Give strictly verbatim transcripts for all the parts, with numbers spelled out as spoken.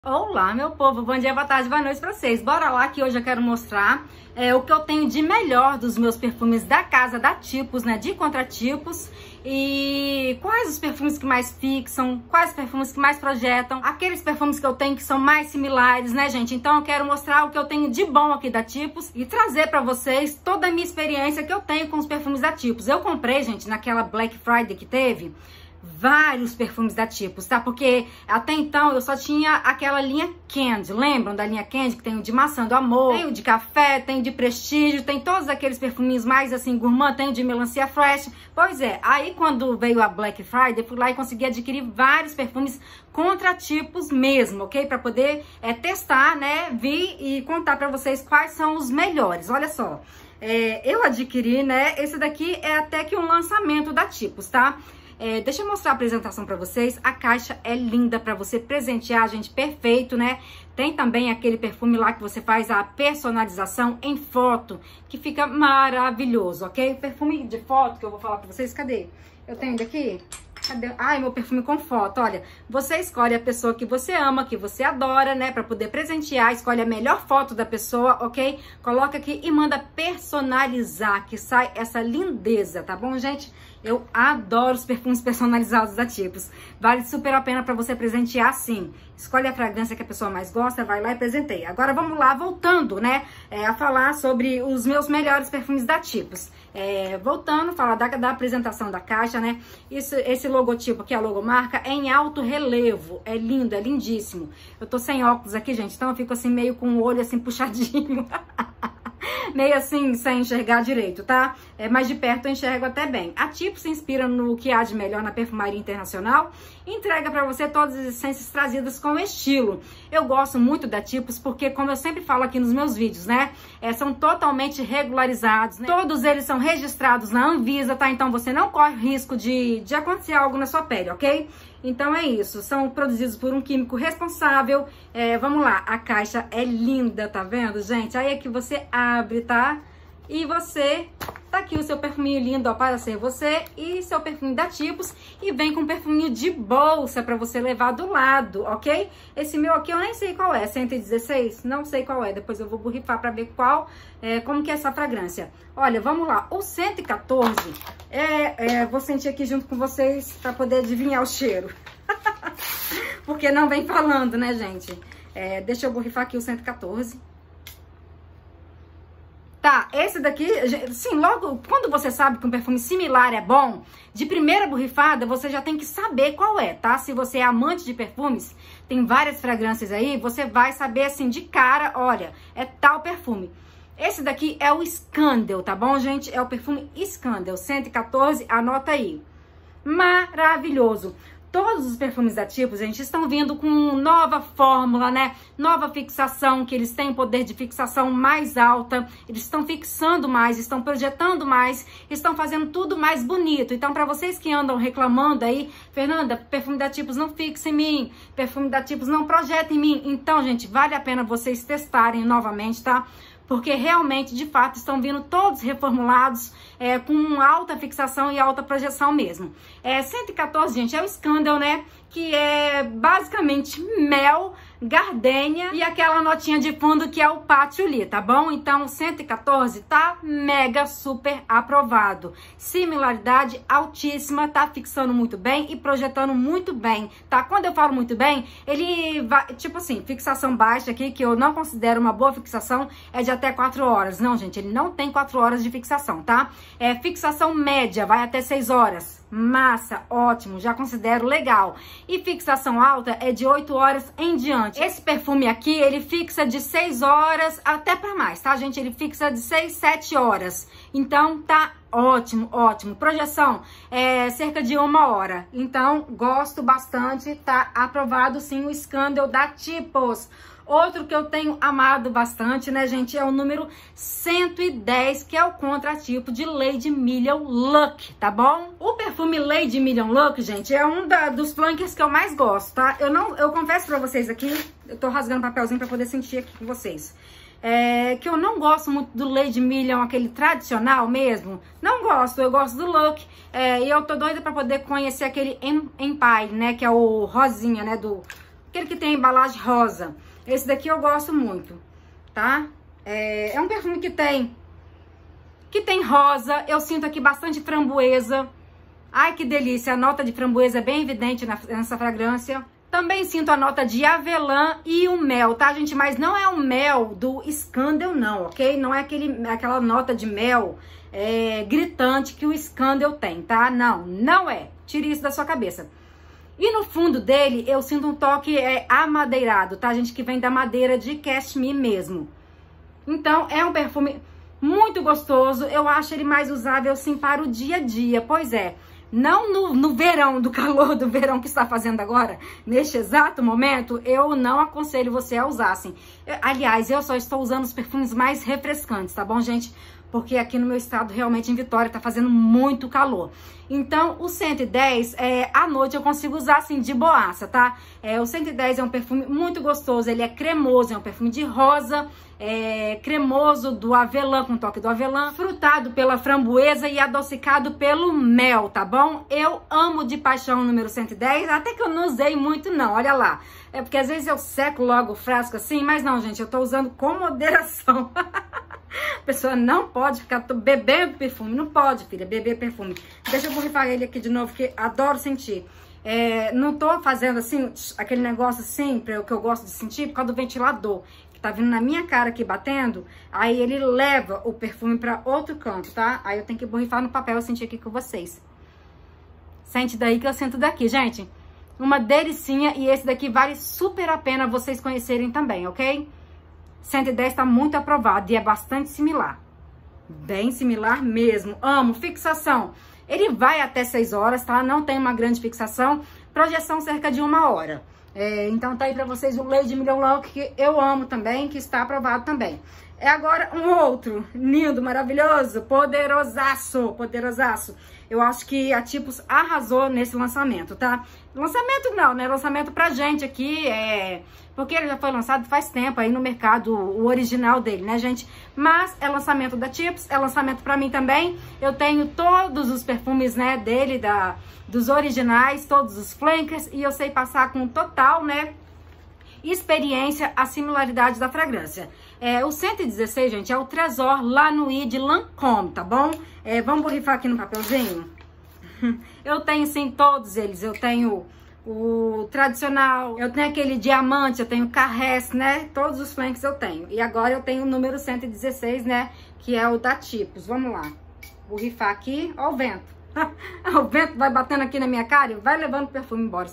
Olá, meu povo, bom dia, boa tarde, boa noite pra vocês. Bora lá que hoje eu quero mostrar é, o que eu tenho de melhor dos meus perfumes da casa, da Tipos, né, de contratipos. E quais os perfumes que mais fixam, quais perfumes que mais projetam, aqueles perfumes que eu tenho que são mais similares, né, gente? Então eu quero mostrar o que eu tenho de bom aqui da Tipos e trazer pra vocês toda a minha experiência que eu tenho com os perfumes da Tipos. Eu comprei, gente, naquela Black Friday que teve, vários perfumes da Tipos, tá? Porque até então eu só tinha aquela linha Candy, lembram da linha Candy? Que tem o de maçã do amor, tem o de café, tem o de prestígio, tem todos aqueles perfuminhos mais assim gourmand, tem o de melancia fresh. Pois é, aí quando veio a Black Friday, eu fui lá e consegui adquirir vários perfumes contratipos mesmo, ok? Pra poder é, testar, né? Vir e contar pra vocês quais são os melhores. Olha só, é, eu adquiri, né? Esse daqui é até que um lançamento da Tipos, tá? É, deixa eu mostrar a apresentação pra vocês. A caixa é linda pra você presentear, gente, perfeito, né? Tem também aquele perfume lá que você faz a personalização em foto, que fica maravilhoso, ok? Perfume de foto que eu vou falar pra vocês, cadê? Eu tenho daqui? Cadê? Ai, meu perfume com foto, olha. Você escolhe a pessoa que você ama, que você adora, né? Pra poder presentear, escolhe a melhor foto da pessoa, ok? Coloca aqui e manda personalizar, que sai essa lindeza, tá bom, gente? Eu adoro os perfumes personalizados da Tipos. Vale super a pena pra você presentear, sim. Escolhe a fragrância que a pessoa mais gosta, vai lá e presenteia. Agora vamos lá, voltando, né, é, a falar sobre os meus melhores perfumes da Tipos. É, voltando, falar da, da apresentação da caixa, né? Isso, esse logotipo aqui, a logomarca, é em alto relevo. É lindo, é lindíssimo. Eu tô sem óculos aqui, gente, então eu fico assim meio com o olho assim puxadinho. Meio assim, sem enxergar direito, tá? É, mas de perto eu enxergo até bem. A Tipos se inspira no que há de melhor na perfumaria internacional e entrega pra você todas as essências trazidas com estilo. Eu gosto muito da Tipos porque, como eu sempre falo aqui nos meus vídeos, né? É, são totalmente regularizados, né? Todos eles são registrados na Anvisa, tá? Então você não corre risco de, de acontecer algo na sua pele, ok? Então é isso, são produzidos por um químico responsável. É, vamos lá, a caixa é linda, tá vendo, gente? Aí é que você abre, tá? E você, tá aqui o seu perfuminho lindo, ó, para ser você e seu perfume da Tipos. E vem com um perfuminho de bolsa pra você levar do lado, ok? Esse meu aqui eu nem sei qual é, cento e dezesseis? Não sei qual é, depois eu vou borrifar pra ver qual, é, como que é essa fragrância. Olha, vamos lá, o cento e quatorze, é, é, vou sentir aqui junto com vocês pra poder adivinhar o cheiro. Porque não vem falando, né, gente? É, deixa eu borrifar aqui o cento e quatorze. Tá, esse daqui, sim, logo, quando você sabe que um perfume similar é bom, de primeira borrifada, você já tem que saber qual é, tá? Se você é amante de perfumes, tem várias fragrâncias aí, você vai saber, assim, de cara, olha, é tal perfume. Esse daqui é o Scandal, tá bom, gente? É o perfume Scandal, cento e quatorze, anota aí. Maravilhoso. Todos os perfumes da Tipos, gente, estão vindo com nova fórmula, né? Nova fixação, que eles têm poder de fixação mais alta. Eles estão fixando mais, estão projetando mais, estão fazendo tudo mais bonito. Então, para vocês que andam reclamando aí, Fernanda, perfume da Tipos não fixa em mim, perfume da Tipos não projeta em mim. Então, gente, vale a pena vocês testarem novamente, tá? Porque realmente, de fato, estão vindo todos reformulados, é, com alta fixação e alta projeção mesmo. É, cento e quatorze, gente, é o Scandal, né? Que é basicamente mel, gardênia e aquela notinha de fundo que é o patchouli, tá bom? Então, cento e quatorze tá mega super aprovado. Similaridade altíssima, tá fixando muito bem e projetando muito bem, tá? Quando eu falo muito bem, ele vai, tipo assim, fixação baixa aqui, que eu não considero uma boa fixação, é de até quatro horas. Não, gente, ele não tem quatro horas de fixação, tá? É fixação média, vai até seis horas. Massa, ótimo, já considero legal. E fixação alta é de oito horas em diante. Esse perfume aqui, ele fixa de seis horas até pra mais, tá, gente? Ele fixa de seis, sete horas. Então, tá ótimo, ótimo. Projeção é cerca de uma hora. Então, gosto bastante, tá aprovado sim o Scandal da Tipos. Outro que eu tenho amado bastante, né, gente, é o número cento e dez, que é o contratipo de Lady Million Look, tá bom? O perfume Lady Million Look, gente, é um da, dos flankers que eu mais gosto, tá? Eu não, eu confesso pra vocês aqui, eu tô rasgando papelzinho pra poder sentir aqui com vocês. É, que eu não gosto muito do Lady Million, aquele tradicional mesmo. Não gosto, eu gosto do Look. É, e eu tô doida pra poder conhecer aquele Empire, né, que é o rosinha, né, do... aquele que tem a embalagem rosa. Esse daqui eu gosto muito, tá? É, é um perfume que tem, que tem rosa, eu sinto aqui bastante framboesa. Ai, que delícia, a nota de framboesa é bem evidente nessa fragrância. Também sinto a nota de avelã e o mel, tá, gente? Mas não é o mel do Scandal, não, ok? Não é aquele, aquela nota de mel é, gritante que o Scandal tem, tá? Não, não é. Tire isso da sua cabeça. E no fundo dele, eu sinto um toque é, amadeirado, tá, gente? Que vem da madeira de cashmere mesmo. Então, é um perfume muito gostoso. Eu acho ele mais usável, sim, para o dia a dia. Pois é. Não no, no verão, do calor do verão que está fazendo agora, neste exato momento, eu não aconselho você a usar, assim. Eu, aliás, eu só estou usando os perfumes mais refrescantes, tá bom, gente? Porque aqui no meu estado, realmente em Vitória, tá fazendo muito calor. Então, o cento e dez, é, à noite eu consigo usar, assim, de boaça, tá? É, o cento e dez é um perfume muito gostoso, ele é cremoso, é um perfume de rosa, é, cremoso do avelã, com toque do avelã, frutado pela framboesa e adocicado pelo mel, tá bom? Eu amo de paixão o número cento e dez, até que eu não usei muito não, olha lá. É porque às vezes eu seco logo o frasco assim, mas não, gente, eu tô usando com moderação. A pessoa não pode ficar bebendo perfume, não pode, filha, beber perfume. Deixa eu borrifar ele aqui de novo, porque adoro sentir. É, não tô fazendo assim, aquele negócio assim, pra, que eu gosto de sentir, por causa do ventilador, que tá vindo na minha cara aqui batendo, aí ele leva o perfume pra outro canto, tá? Aí eu tenho que borrifar no papel e sentir aqui com vocês. Sente daí que eu sinto daqui, gente. Uma delicinha, e esse daqui vale super a pena vocês conhecerem também, ok? cento e dez tá muito aprovado e é bastante similar. Bem similar mesmo. Amo. Fixação. Ele vai até seis horas, tá? Não tem uma grande fixação. Projeção cerca de uma hora. É, então tá aí pra vocês o Lady Million Look, que eu amo também, que está aprovado também. É agora um outro, lindo, maravilhoso, poderosaço, poderosaço. Eu acho que a Tipos arrasou nesse lançamento, tá? Lançamento não, né? Lançamento pra gente aqui, é... porque ele já foi lançado faz tempo aí no mercado, o original dele, né, gente? Mas é lançamento da Tipos, é lançamento pra mim também. Eu tenho todos os perfumes, né, dele, da, dos originais, todos os flankers, e eu sei passar com total, né, experiência a similaridade da fragrância. É, o cento e dezesseis, gente, é o Trésor La Nuit de Lancôme, tá bom? É, vamos borrifar aqui no papelzinho? Eu tenho, sim, todos eles. Eu tenho o tradicional, eu tenho aquele diamante, eu tenho Carrés, né? Todos os flanks eu tenho. E agora eu tenho o número cento e dezesseis, né? Que é o da Tipos. Vamos lá. Borrifar aqui. Ó o vento. O vento vai batendo aqui na minha cara e vai levando o perfume embora.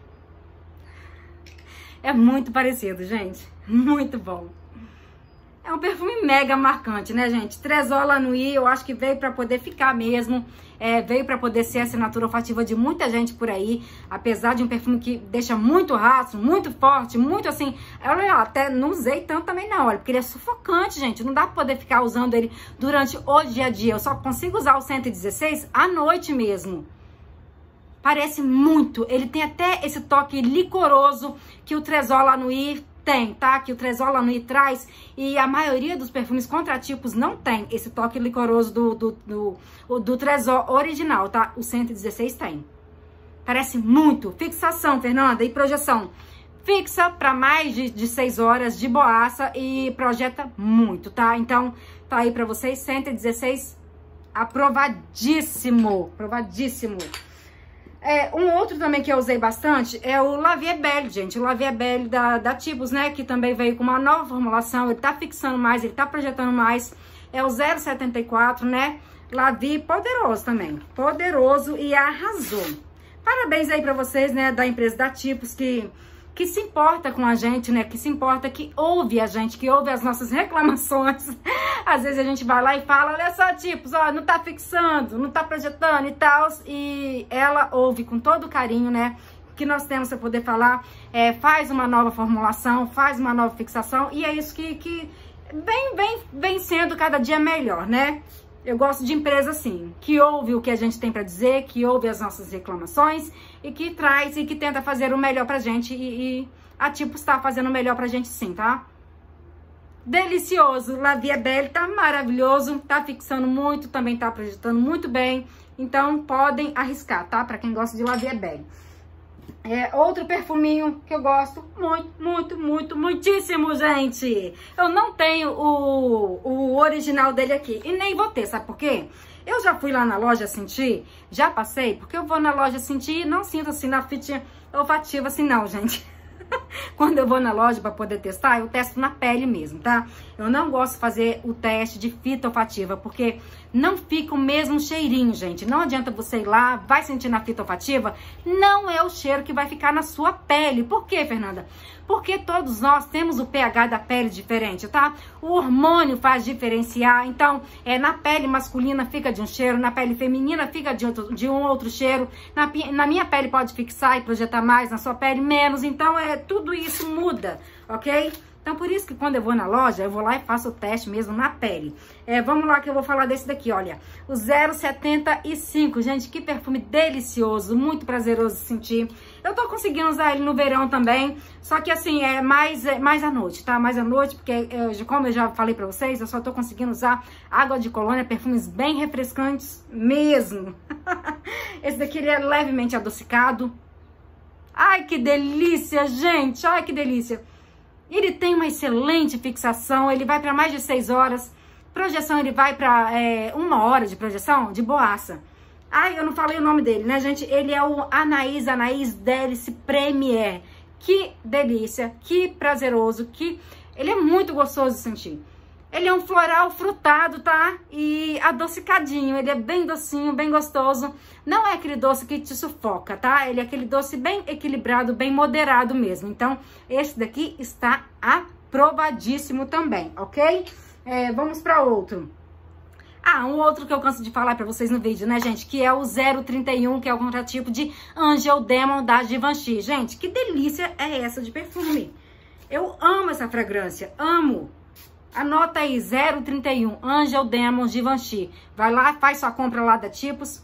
É muito parecido, gente. Muito bom. É um perfume mega marcante, né, gente? Trésor La Nuit, eu acho que veio pra poder ficar mesmo. É, veio pra poder ser a assinatura olfativa de muita gente por aí. Apesar de um perfume que deixa muito rastro, muito forte, muito assim... Olha, até não usei tanto também não, olha. Porque ele é sufocante, gente. Não dá pra poder ficar usando ele durante o dia a dia. Eu só consigo usar o cento e dezesseis à noite mesmo. Parece muito. Ele tem até esse toque licoroso que o Trésor La Nuit tem, tá? Que o Trésor La Nuit traz, e a maioria dos perfumes contratipos não tem esse toque licoroso do, do, do, do Trésor original, tá? O cento e dezesseis tem. Parece muito. Fixação, Fernanda, e projeção. Fixa para mais de, de seis horas de boaça e projeta muito, tá? Então, tá aí para vocês, cento e dezesseis aprovadíssimo, aprovadíssimo. É, um outro também que eu usei bastante é o La Vie Belle, gente. O La Vie Belle da, da Tipos, né? Que também veio com uma nova formulação. Ele tá fixando mais, ele tá projetando mais. É o zero setenta e quatro, né? La Vie poderoso também. Poderoso e arrasou. Parabéns aí pra vocês, né? Da empresa da Tipos, que... que se importa com a gente, né? Que se importa, que ouve a gente, que ouve as nossas reclamações. Às vezes a gente vai lá e fala, olha só, Tipos, ó, não tá fixando, não tá projetando e tal. E ela ouve com todo carinho, né? Que nós temos para poder falar, é, faz uma nova formulação, faz uma nova fixação. E é isso que, que vem, vem, vem sendo cada dia melhor, né? Eu gosto de empresa assim, que ouve o que a gente tem para dizer, que ouve as nossas reclamações e que traz e que tenta fazer o melhor pra gente. E, e a Tipos tá fazendo o melhor pra gente sim, tá? Delicioso. La Vie Belle tá maravilhoso, tá fixando muito, também tá projetando muito bem. Então podem arriscar, tá? Pra quem gosta de La Vie Belle. É outro perfuminho que eu gosto muito, muito, muito, muitíssimo, gente. Eu não tenho o, o original dele aqui e nem vou ter, sabe por quê? Eu já fui lá na loja sentir, já passei, porque eu vou na loja sentir e não sinto assim na fitinha olfativa assim não, gente. Quando eu vou na loja para poder testar, eu testo na pele mesmo, tá? Eu não gosto de fazer o teste de fita olfativa, porque não fica o mesmo cheirinho, gente. Não adianta você ir lá, vai sentir na fita olfativa, não é o cheiro que vai ficar na sua pele. Por quê, Fernanda? Porque todos nós temos o pH da pele diferente, tá? O hormônio faz diferenciar. Então, é, na pele masculina fica de um cheiro, na pele feminina fica de, outro, de um outro cheiro. Na, na minha pele pode fixar e projetar mais, na sua pele menos. Então, é, tudo isso muda, ok? Então, por isso que quando eu vou na loja, eu vou lá e faço o teste mesmo na pele. É, vamos lá que eu vou falar desse daqui, olha. O zero setenta e cinco, gente, que perfume delicioso, muito prazeroso de sentir. Eu tô conseguindo usar ele no verão também, só que assim, é mais, é mais à noite, tá? Mais à noite, porque eu, como eu já falei pra vocês, eu só tô conseguindo usar água de colônia, perfumes bem refrescantes mesmo. Esse daqui, ele é levemente adocicado. Ai, que delícia, gente! Ai, que delícia! Ele tem uma excelente fixação, ele vai para mais de seis horas. Projeção, ele vai para é, uma hora de projeção, de boaça. Ai, eu não falei o nome dele, né, gente? Ele é o Anaïs, Anaïs Délice Premier. Que delícia, que prazeroso, que... Ele é muito gostoso de sentir. Ele é um floral frutado, tá? E adocicadinho, ele é bem docinho, bem gostoso. Não é aquele doce que te sufoca, tá? Ele é aquele doce bem equilibrado, bem moderado mesmo. Então, esse daqui está aprovadíssimo também, ok? É, vamos para outro. Ah, um outro que eu canso de falar pra vocês no vídeo, né, gente? Que é o zero trinta e um, que é o contratipo de Angel Demon da Givenchy. Gente, que delícia é essa de perfume? Eu amo essa fragrância, amo. Anota aí, zero trinta e um, Angel Demon Givenchy. Vai lá, faz sua compra lá da Tipos.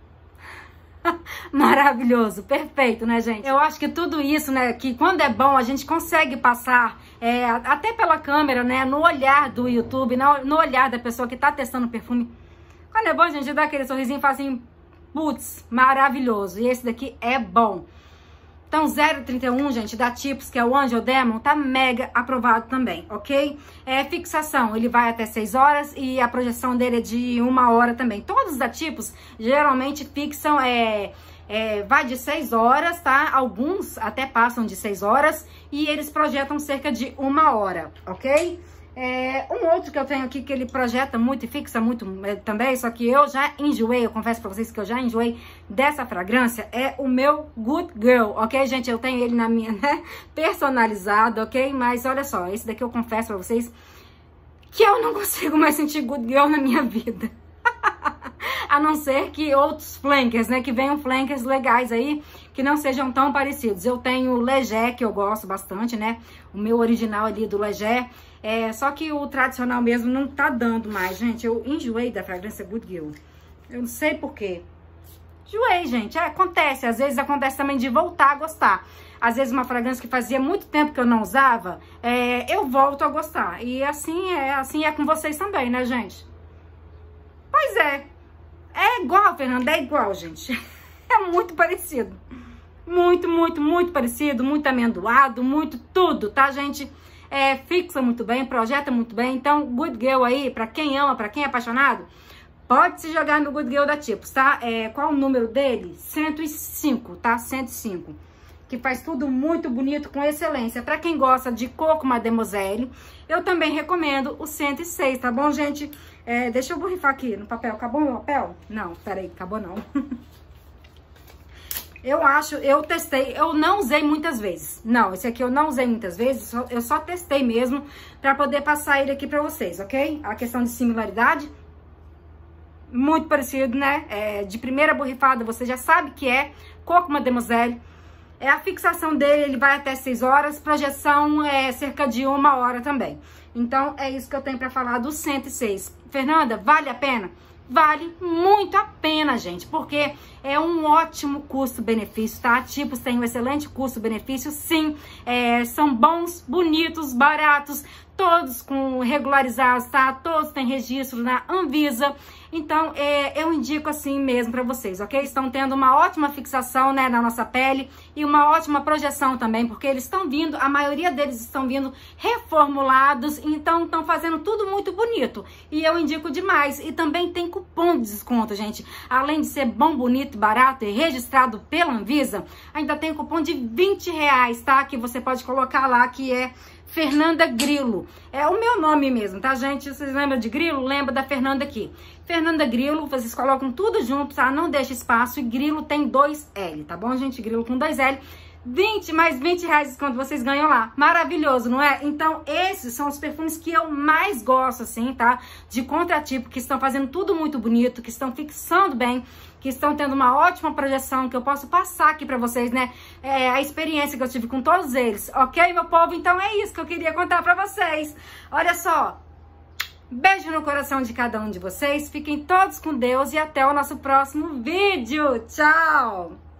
Maravilhoso, perfeito, né, gente? Eu acho que tudo isso, né, que quando é bom, a gente consegue passar, é, até pela câmera, né, no olhar do YouTube, no, no olhar da pessoa que tá testando o perfume. Quando é bom, a gente dá aquele sorrisinho e fala assim, putz, maravilhoso. E esse daqui é bom. Então, zero trinta e um, gente, da Tipos, que é o Angel Demon, tá mega aprovado também, ok? É fixação, ele vai até seis horas e a projeção dele é de uma hora também. Todos da Tipos, geralmente, fixam, é, é, vai de seis horas, tá? Alguns até passam de seis horas e eles projetam cerca de uma hora, ok? É, um outro que eu tenho aqui que ele projeta muito e fixa muito é, também, só que eu já enjoei, eu confesso pra vocês que eu já enjoei dessa fragrância, é o meu Good Girl, ok, gente? Eu tenho ele na minha, né, personalizado, ok? Mas olha só, esse daqui eu confesso pra vocês que eu não consigo mais sentir Good Girl na minha vida. A não ser que outros flankers, né? Que venham flankers legais aí, que não sejam tão parecidos. Eu tenho o Leger, que eu gosto bastante, né? O meu original ali do Leger. É, só que o tradicional mesmo não tá dando mais, gente. Eu enjoei da fragrância Good Girl. Eu não sei porquê. Enjoei, gente. É, acontece. Às vezes acontece também de voltar a gostar. Às vezes uma fragrância que fazia muito tempo que eu não usava, é, eu volto a gostar. E assim é, assim é com vocês também, né, gente? Pois é. É igual, Fernanda, é igual, gente. É muito parecido. Muito, muito, muito parecido, muito amendoado, muito tudo, tá, gente? É, fixa muito bem, projeta muito bem. Então, Good Girl aí, pra quem ama, pra quem é apaixonado, pode se jogar no Good Girl da Tipos, tá? É, qual o número dele? cento e cinco, tá? cento e cinco. Que faz tudo muito bonito, com excelência. Pra quem gosta de coco mademoiselle, eu também recomendo o cento e seis, tá bom, gente? É, deixa eu borrifar aqui no papel. Acabou meu papel? Não, peraí, acabou não. Eu acho, eu testei, eu não usei muitas vezes. Não, esse aqui eu não usei muitas vezes, só, eu só testei mesmo pra poder passar ele aqui pra vocês, ok? A questão de similaridade, muito parecido, né? É, de primeira borrifada você já sabe que é coco mademoiselle. É, a fixação dele, ele vai até seis horas, projeção é cerca de uma hora também. Então, é isso que eu tenho pra falar do cento e seis. Fernanda, vale a pena? Vale muito a pena, gente, porque é um ótimo custo-benefício, tá? Tipos tem um excelente custo-benefício, sim, é, são bons, bonitos, baratos, todos com regularizados, tá? Todos têm registro na Anvisa. Então, é, eu indico assim mesmo pra vocês, ok? Estão tendo uma ótima fixação, né, na nossa pele e uma ótima projeção também, porque eles estão vindo, a maioria deles estão vindo reformulados, então estão fazendo tudo muito bonito. E eu indico demais. E também tem cupom de desconto, gente. Além de ser bom, bonito, barato e registrado pela Anvisa, ainda tem cupom de vinte reais, tá? Que você pode colocar lá, que é Fernanda Grilo. É o meu nome mesmo, tá, gente? Vocês lembram de Grilo? Lembra da Fernanda aqui. Fernanda Grilo, vocês colocam tudo junto, tá? Não deixa espaço. E Grilo tem dois L, tá bom, gente? Grilo com dois L. vinte mais vinte reais de desconto vocês ganham lá. Maravilhoso, não é? Então, esses são os perfumes que eu mais gosto, assim, tá? De contratipo, que estão fazendo tudo muito bonito, que estão fixando bem, que estão tendo uma ótima projeção, que eu posso passar aqui pra vocês, né? É, a experiência que eu tive com todos eles, ok, meu povo? Então é isso que eu queria contar pra vocês. Olha só, beijo no coração de cada um de vocês, fiquem todos com Deus e até o nosso próximo vídeo. Tchau!